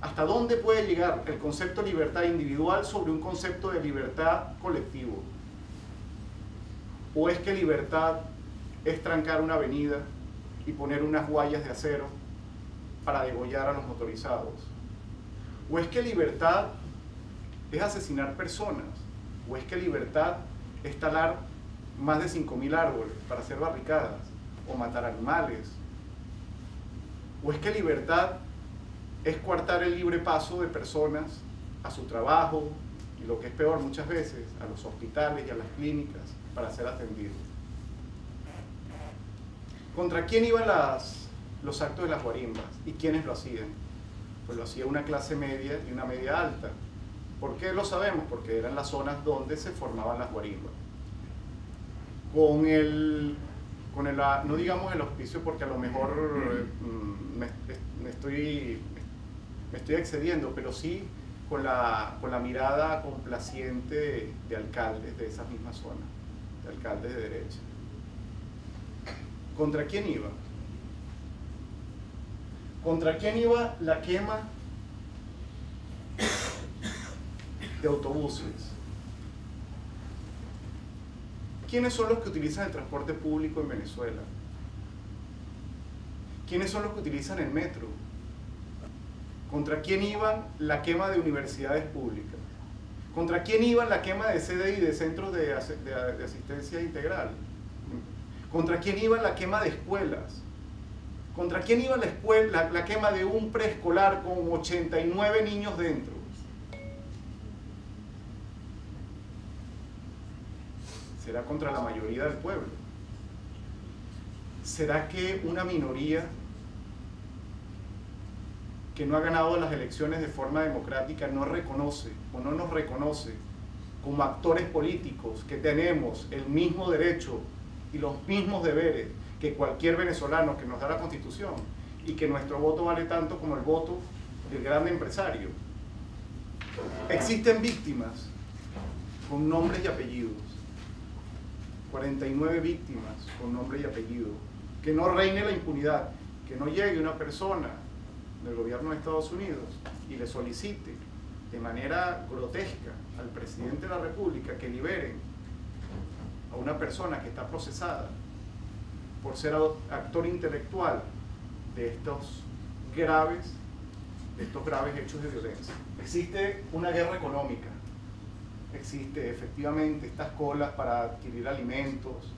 ¿Hasta dónde puede llegar el concepto de libertad individual sobre un concepto de libertad colectivo? ¿O es que libertad es trancar una avenida y poner unas guayas de acero para degollar a los motorizados? ¿O es que libertad es asesinar personas? ¿O es que libertad es talar más de 5.000 árboles para hacer barricadas o matar animales? ¿O es que libertad es coartar el libre paso de personas a su trabajo y, lo que es peor muchas veces, a los hospitales y a las clínicas para ser atendidos? ¿Contra quién iban los actos de las guarimbas y quiénes lo hacían? Pues lo hacía una clase media y una media alta. ¿Por qué lo sabemos? Porque eran las zonas donde se formaban las guarimbas. No digamos el auspicio, porque a lo mejor me estoy excediendo, pero sí con la mirada complaciente de alcaldes de esa misma zona, de alcaldes de derecha. ¿Contra quién iba? ¿Contra quién iba la quema de autobuses? ¿Quiénes son los que utilizan el transporte público en Venezuela? ¿Quiénes son los que utilizan el metro? ¿Contra quién iban la quema de universidades públicas? ¿Contra quién iban la quema de CDI, de centros de asistencia integral? ¿Contra quién iba la quema de escuelas? ¿Contra quién iba la quema de un preescolar con 89 niños dentro? ¿Será contra la mayoría del pueblo? ¿Será que una minoría que no ha ganado las elecciones de forma democrática no reconoce o no nos reconoce como actores políticos que tenemos el mismo derecho y los mismos deberes que cualquier venezolano que nos da la Constitución, y que nuestro voto vale tanto como el voto del gran empresario? Existen víctimas con nombres y apellidos, 49 víctimas con nombre y apellido. Que no reine la impunidad, que no llegue una persona del gobierno de Estados Unidos y le solicite de manera grotesca al presidente de la República que liberen a una persona que está procesada por ser actor intelectual de estos graves hechos de violencia. Existe una guerra económica, existe efectivamente estas colas para adquirir alimentos,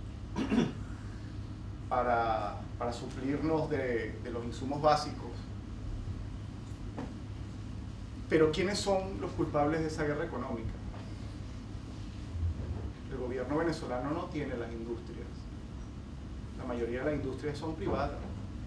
para suplirnos de los insumos básicos. Pero ¿quiénes son los culpables de esa guerra económica? El gobierno venezolano no tiene las industrias. La mayoría de las industrias son privadas.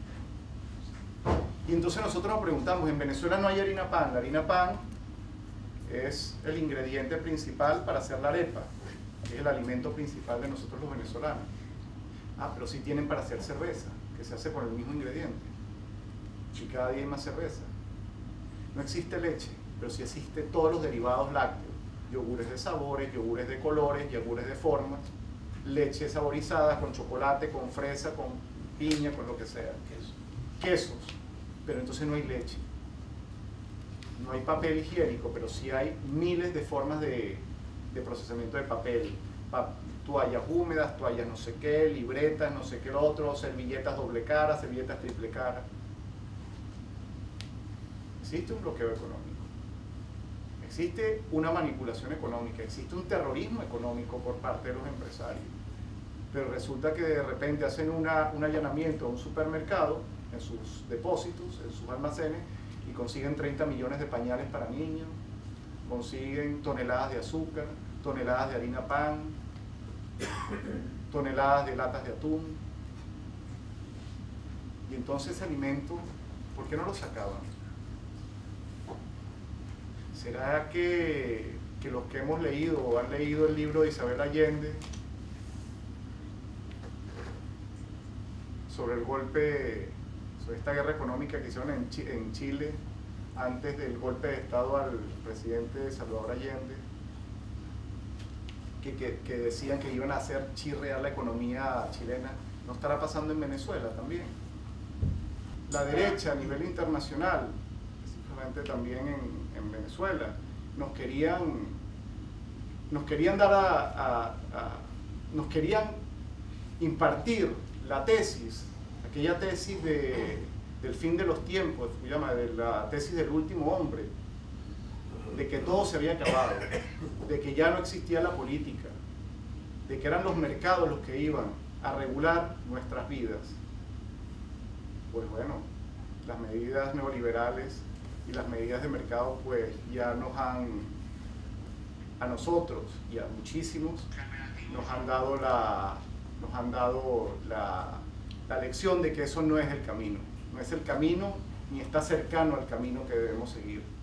Y entonces nosotros nos preguntamos, en Venezuela no hay harina pan. La harina pan es el ingrediente principal para hacer la arepa, que es el alimento principal de nosotros los venezolanos. Ah, pero sí tienen para hacer cerveza, que se hace con el mismo ingrediente. Y cada día hay más cerveza. No existe leche, pero sí existe todos los derivados lácteos. Yogures de sabores, yogures de colores, yogures de formas, leche saborizada con chocolate, con fresa, con piña, con lo que sea. Quesos. Pero entonces no hay leche. No hay papel higiénico, pero sí hay miles de formas de procesamiento de papel. Toallas húmedas, toallas no sé qué, libretas, no sé qué lo otro, servilletas doble cara, servilletas triple cara. Existe un bloqueo económico. Existe una manipulación económica, existe un terrorismo económico por parte de los empresarios. Pero resulta que de repente hacen un allanamiento a un supermercado, en sus depósitos, en sus almacenes, y consiguen 30 millones de pañales para niños, consiguen toneladas de azúcar, toneladas de harina pan, toneladas de latas de atún. Y entonces ese alimento, ¿por qué no lo sacaban? ¿Será que los que hemos leído o han leído el libro de Isabel Allende sobre el golpe, sobre esta guerra económica que hicieron en Chile antes del golpe de Estado al presidente Salvador Allende, que decían que iban a hacer chirrear la economía chilena? ¿No estará pasando en Venezuela también? La derecha a nivel internacional, casualmente también en Venezuela. Nos querían nos querían impartir la tesis, aquella tesis del fin de los tiempos, se llama, de la tesis del último hombre, de que todo se había acabado, de que ya no existía la política, de que eran los mercados los que iban a regular nuestras vidas. Pues bueno, las medidas neoliberales y las medidas de mercado pues ya nos han, a nosotros y a muchísimos, nos han dado la lección de que eso no es el camino, no es el camino ni está cercano al camino que debemos seguir.